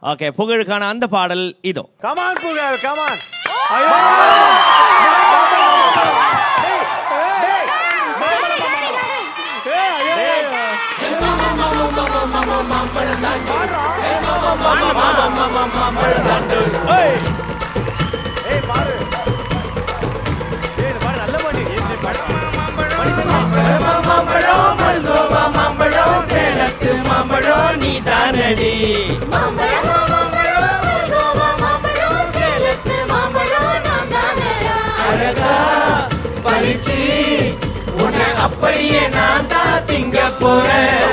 Okay, புகழுக்கான அந்த பாடல் இதோ. கமான் புகழ், கமான். அப்படியே நான் தான் திங்க போறேன்.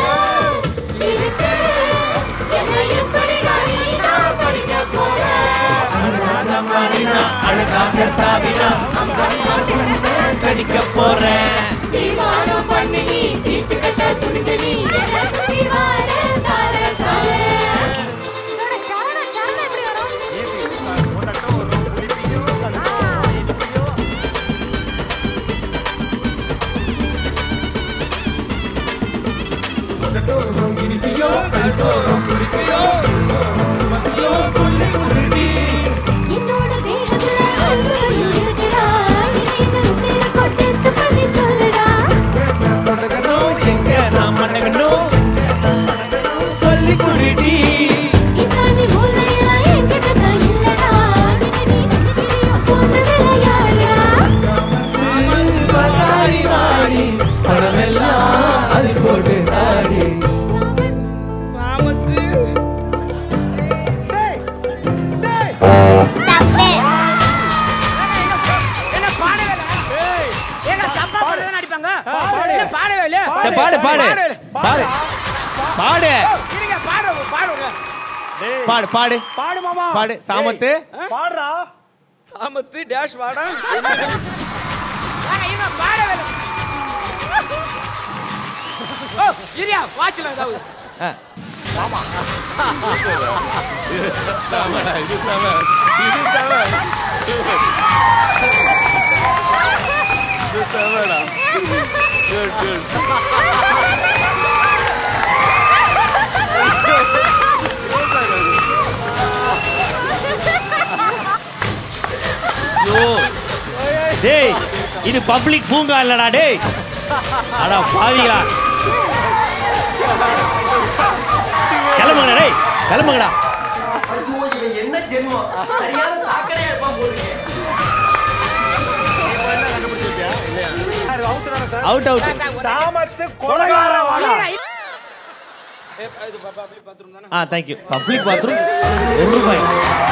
அழகாக தாவினா கடிக்க போறேன். தீவானம் பண்ணி நீ தீர்த்து கட்ட துணிஞ்ச நீ என்ன சுத்தி வார தார தார. முதட்டோரம் இனிப்பியோ கழுத்தோரம் குளிப்பியோ மத்தியோ சொல்லி குளிப்பி. என்னோட தேகத்துல ஆச்சரியம் இருக்குடா. இணையத்துல சேர கொட்டேஸ்ட் பண்ணி சொல்லுடா. எங்க தொடங்கணும் எங்க நான் மடங்கணும் சொல்லி குளிடி. இசானி மூலையில என்கிட்ட தான் இல்லடா. இனி நீ தெரியும் போட்ட விளையாடா. காமத்து பகாரி வாடி படமெல்லாம் அது போட்டு தாடி. சாமத்து பாடு பாடு பாடு பாடு பாடு பாடு பாடு மாமா, பாடு. சாமத்து பாடுறா. சாமத்து டேஷ் வாடா. இரியா வாட்ச்ல ஏதாவது. ஆமா டேய், இது பப்ளிக் பூங்கா இல்லடா. டேய் அடா பாவிகளா, கிளம்புங்கடா. டேய் கிளம்புங்கடா. என்ன ஜென்மம் சரியான தாக்கலையா இருப்பான் போறீங்க. Out out. சாமத்து கொலகாரவாடா. இது பப்ளிக் பாத்ரூம் தானே? தேங்க்யூ. Public bathroom ₹1.